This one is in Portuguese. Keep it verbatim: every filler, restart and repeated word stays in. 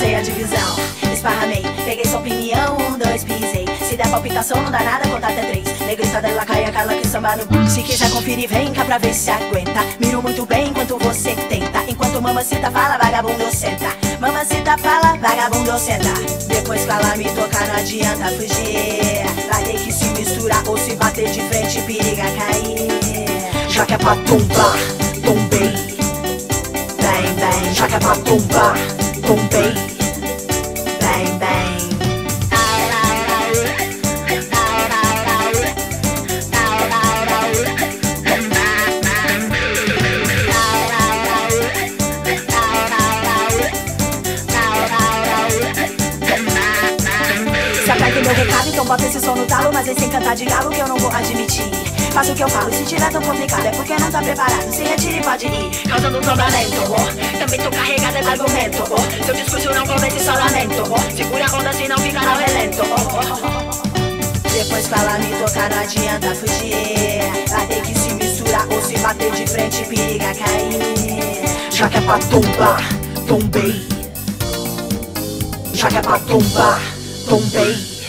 tracei a divisão, esparramei, peguei sua opinião, um, dois, pisei. Se der palpitação não dá nada, conta até três. Negrita dela cai a cala que samba no... Se quiser conferir, vem cá pra ver se aguenta. Miro muito bem enquanto você tenta. Enquanto mamacita fala, vagabundo senta. Mamacita fala, vagabundo senta. Depois que ela me tocar não adianta fugir. Vai ter que se misturar ou se bater de frente, periga cair. Já que é pra tombar, tombei. Bem, bem, já que é pra tombar, tombei. Bem, bem. Se aperta meu recado, então bota esse som no talo. Mas sem cantar de galo que eu não vou admitir. Faça o que eu falo, se tiver tão complicado é porque não tá preparado. Se retire e pode ir, causando um tombamento, oh. Também tô carregada de argumento, oh. Seu discurso não convence, só lamento, oh. Segura a onda, senão fica no relento, oh, oh. Depois que ela me tocar não adianta fugir. Vai ter que se misturar ou se bater de frente, periga cair. Já que é pra tombar, tombei. Já que é pra tombar, tombei.